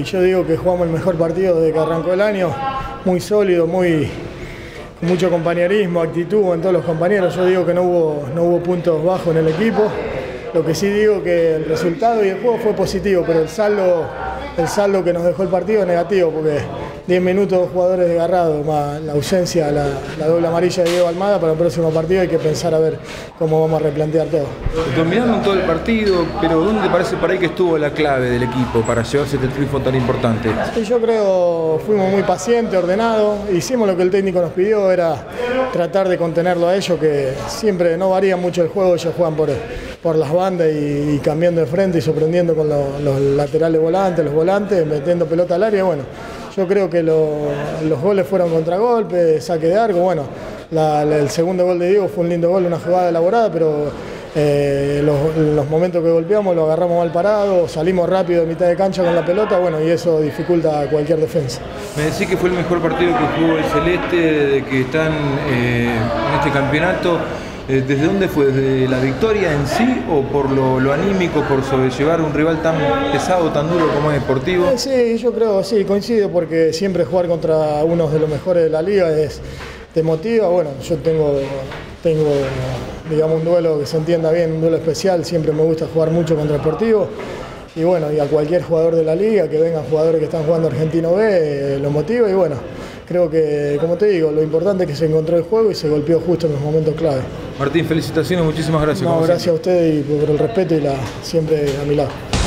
yo digo que jugamos el mejor partido desde que arrancó el año, muy sólido, con mucho compañerismo, actitud en todos los compañeros. Yo digo que no hubo puntos bajos en el equipo. Lo que sí digo que el resultado y el juego fue positivo, pero el saldo que nos dejó el partido es negativo, porque 10 minutos, 2 jugadores desgarrados, más la ausencia, la doble amarilla de Diego Almada. Para el próximo partido hay que pensar a ver cómo vamos a replantear todo. Dominaron todo el partido, pero ¿dónde te parece por ahí que estuvo la clave del equipo para llevarse este triunfo tan importante? Sí, yo creo fuimos muy pacientes, ordenados, hicimos lo que el técnico nos pidió, era tratar de contenerlo a ellos, que siempre no varía mucho el juego, ellos juegan por las bandas y cambiando de frente y sorprendiendo con los laterales volantes, los volantes, metiendo pelota al área. Bueno, yo creo que los goles fueron contragolpes, saque de arco. Bueno, el segundo gol de Diego fue un lindo gol, una jugada elaborada, pero los momentos que golpeamos lo agarramos mal parado, salimos rápido de mitad de cancha con la pelota, bueno, y eso dificulta cualquier defensa. Me decís que fue el mejor partido que jugó el Celeste desde que están en este campeonato. ¿Desde dónde fue? ¿Desde la victoria en sí o por lo anímico, por sobrellevar un rival tan pesado, tan duro como es Sportivo? Sí, yo creo, sí, coincido, porque siempre jugar contra uno de los mejores de la liga te motiva. Bueno, yo tengo digamos, un duelo que se entienda bien, un duelo especial, siempre me gusta jugar mucho contra Sportivo. Y bueno, y a cualquier jugador de la liga, que vengan jugadores que están jugando Argentino B, lo motiva. Y bueno, creo que, como te digo, lo importante es que se encontró el juego y se golpeó justo en los momentos clave. Martín, felicitaciones, muchísimas gracias. No, gracias a ustedes y por el respeto y siempre a mi lado.